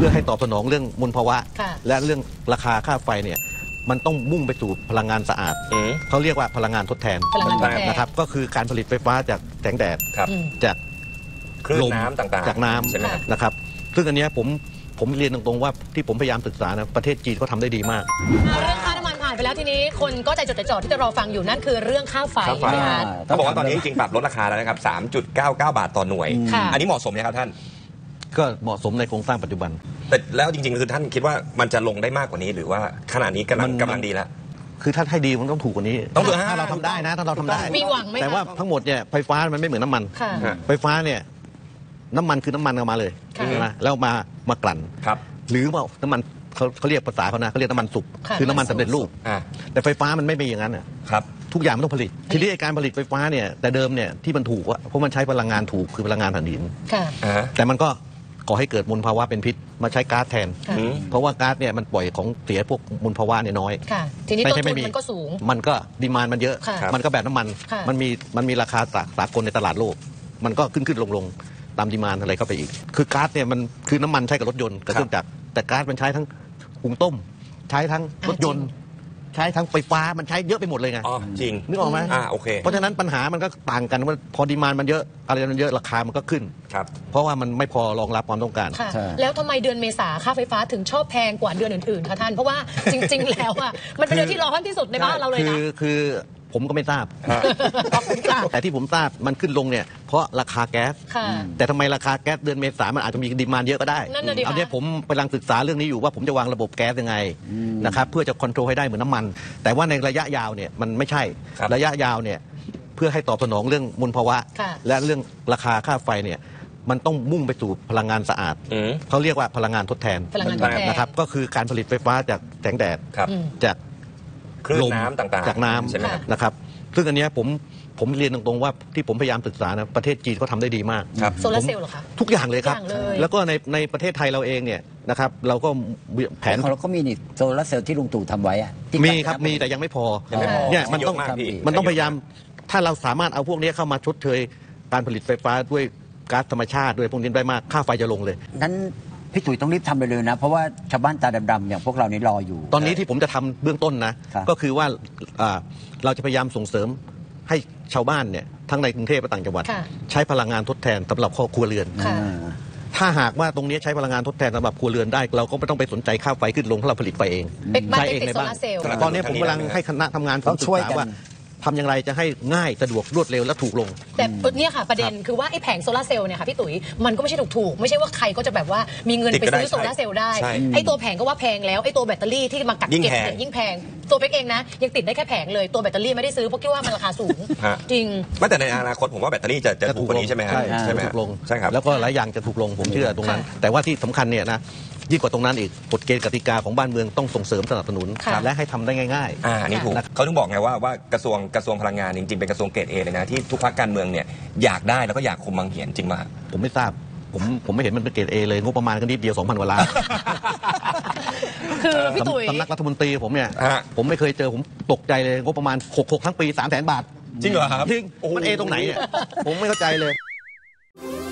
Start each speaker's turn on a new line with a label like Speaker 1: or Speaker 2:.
Speaker 1: พื่อให้ตอบสนองเรื่องมลภาวะและเรื่องราคาค่าไฟเนี่ยมันต้องมุ่งไปสู่พลังงานสะอาดเขาเรียกว่าพลังงานทดแทนนะครับก็คือการผลิตไฟฟ้าจากแสงแดดจาก
Speaker 2: ลมน้ำต่างๆ
Speaker 1: จากน้ำนะครับซึ่งอันนี้ผมเรียนตรงๆว่าที่ผมพยายามศึกษานะประเทศจีนเขาทำได้ดีมาก
Speaker 3: เรื่องค่าน้ำมันผ่านไปแล้วทีนี้คนก็ใจจดใจจ่อที่จะรอฟังอยู่นั่นคือเรื่องค่าไฟ
Speaker 2: เขาบอกว่าตอนนี้จริงๆปรับลดราคาแล้วนะครับ 3.99 บาทต่อหน่วยอันนี้เหมาะสมไหมครับท่าน
Speaker 1: ก็เหมาะสมในโครงสร้างปัจจุบัน
Speaker 2: แต่แล้วจริงๆคือท่านคิดว่ามันจะลงได้มากกว่านี้หรือว่าขนาดนี้กำลังดีแล้ว
Speaker 1: คือถ้าให้ดีมันต้องถูกกว่านี้ถ้าเราทำได้นะถ้าเราทำได้
Speaker 3: มีหวังไหม
Speaker 1: แต่ว่าทั้งหมดเนี่ยไฟฟ้ามันไม่เหมือนน้ำมันไฟฟ้าเนี่ยน้ำมันคือน้ำมันออกมาเลยนะแล้วมากลั่นหรือว่าน้ำมันเขาเรียกภาษาเขานะเขาเรียกน้ำมันสุกคือน้ำมันสำเร็จรูปแต่ไฟฟ้ามันไม่เป็นอย่างนั้นทุกอย่างมันต้องผลิตทีนี้การผลิตไฟฟ้าเนี่ยแต่เดิมเนี่ยที่มันถูกเพราะมันใช้พลังงานถูกคือพลังงานถ่านหินแต่มันก็ก่อให้เกิดมลภาวะเป็นพิษมาใช้ก๊าซแทนเพราะว่าก๊าซเนี่ยมันปล่อยของเสียพวกมลภาวะเนี่ยน้อย
Speaker 3: ทีนี้ต้นทุนมันก็สูง
Speaker 1: มันก็ดีมานด์มันเยอะมันก็แบบน้ำมันมันมีราคาสากลในตลาดโลกมันก็ขึ้นลงตามดีมานด์อะไรเข้าไปอีกคือก๊าซเนี่ยมันคือน้ำมันใช้กับรถยนต์กับเครื่องจักรแต่ก๊าซมันใช้ทั้งหุงต้มใช้ทั้งรถยนต์ใช้ทั้งไฟฟ้ามันใช้เยอะไปหมดเลยไง
Speaker 2: จริง
Speaker 1: นึกออกไหม
Speaker 2: โอเค
Speaker 1: เพราะฉะนั้นปัญหามันก็ต่างกันว่าพอดีมานด์มันเยอะอะไรมันเยอะราคามันก็ขึ้นเพราะว่ามันไม่พอรองรับความต้องการ
Speaker 3: แล้วทำไมเดือนเมษาค่าไฟฟ้าถึงชอบแพงกว่าเดือนอื่นๆคะท่านเพราะว่าจริงๆแล้วอ่ะมันเป็นเดือนที่ร้อนที่สุดในบ้านเราเลยนะ
Speaker 1: คือผมก็ไม่ทราบแต่ที่ผมทราบมันขึ้นลงเนี่ยเพราะราคาแก๊สแต่ทำไมราคาแก๊สเดือนเมษามันอาจจะมีดีมานด์เยอะก็ได้อันนี้ผมกำลังศึกษาเรื่องนี้อยู่ว่าผมจะวางระบบแก๊สยังไงนะครับเพื่อจะควบคุมให้ได้เหมือนน้ำมันแต่ว่าในระยะยาวเนี่ยมันไม่ใช่ระยะยาวเนี่ยเพื่อให้ตอบสนองเรื่องมลภาวะและเรื่องราคาค่าไฟเนี่ยมันต้องมุ่งไปสู่พลังงานสะอาดเขาเรียกว่าพลังงานทดแทนนะครับก็คือการผลิตไฟฟ้าจากแสงแดดจาก
Speaker 2: ลมน้ำต่างๆ
Speaker 1: จากน้ำนะครับซึ่งอันนี้ผมเรียนตรงๆว่าที่ผมพยายามศึกษานะประเทศจีนเขาทำได้ดีมาก
Speaker 3: โซลาร์เซลล์เหรอคะ
Speaker 1: ทุกอย่างเลยครับแล้วก็ในประเทศไทยเราเองเนี่ยนะครับเราก็แผน
Speaker 4: เราก็มีนี่โซลาร์เซลล์ที่ลุงตู่ทำไว้
Speaker 1: มีครับมีแต่ยังไม่พอเนี่ยมันต้องพยายามถ้าเราสามารถเอาพวกนี้เข้ามาชดเชยการผลิตไฟฟ้าด้วยก๊าซธรรมชาติด้วยพวกนี้ได้มากค่าไฟจะลงเลย
Speaker 4: นั้นพี่ตุ๋ยต้องรีบทำเลยนะเพราะว่าชาวบ้านตาดำๆอย่างพวกเรานี่รออยู่
Speaker 1: ตอนนี้ที่ผมจะทำเบื้องต้นนะก็คือว่าเราจะพยายามส่งเสริมให้ชาวบ้านเนี่ยทั้งในกรุงเทพและต่างจังหวัดใช้พลังงานทดแทนสำหรับครัวเรือนถ้าหากว่าตรงนี้ใช้พลังงานทดแทนสำหรับครัวเรือนได้เราก็ไม่ต้องไปสนใจค่าไฟขึ้นลงเพราะเราผลิตไฟเอง
Speaker 3: ใช้เองในบ้าน
Speaker 1: ตอนนี้ผมกำลังให้คณะทำงานผมศึกษาว่าทำอย่างไรจะให้ง่ายสะดวกรวดเร็วและถูกลง
Speaker 3: แต่เนี่ยค่ะประเด็นคือว่าไอ้แผงโซลาร์เซลล์เนี่ยค่ะพี่ตุ๋ยมันก็ไม่ใช่ถูกไม่ใช่ว่าใครก็จะแบบว่ามีเงินไปซื้อโซลาร์เซลล์ได้ไอ้ตัวแผงก็ว่าแพงแล้วไอ้ตัวแบตเตอรี่ที่มากักเก็บยิ่งแพงตัวเป๊กเองนะยังติดได้แค่แผงเลยตัวแบตเตอรี่ไม่ได้ซื้อเพราะคิดว่ามันราคาสูงจริง
Speaker 2: ไม่แต่ในอนาคตผมว่าแบตเตอรี่จะถูกกว่านี้ใช่ไหมครับ
Speaker 1: ใช่ไหมถูกลง
Speaker 2: ใช่ครับ
Speaker 1: แล้วก็หลายอย่างจะถูกลงผมเชื่อตรงนั้นแต่ว่าที่สำคัญเนี่ยนะยิ่งกว่าตรงนั้นอีกกฎเกณฑ์กติกาของบ้านเมืองต้องส่งเสริมสนับสนุนและให้ทำได้ง่าย
Speaker 2: ๆนี่ถูกเขาถึงบอกไงว่ากระทรวงพลังงานจริงๆเป็นกระทรวงเกรดเอเลยนะที่ทุกพรรคการเมืองเนี่ยอยากได้แล้วก็อยากคุมบังเหียนจริงมาก
Speaker 1: ผมไม่ทราบผมไม่เห็นมันเป็นเกรดเอเลยงบประมาณก็นิดเดียว 2,000 กว่าล้าน
Speaker 3: คือพี่ตุ๋ย
Speaker 1: สำนักรัฐมนตรีผมเนี่ยผมไม่เคยเจอผมตกใจเลยงบประมาณ66ทั้งปี 300,000 บาท
Speaker 2: จริงเหรอครับ
Speaker 1: จริงมันเอตรงไหนเนี่ยผมไม่เข้าใจเลย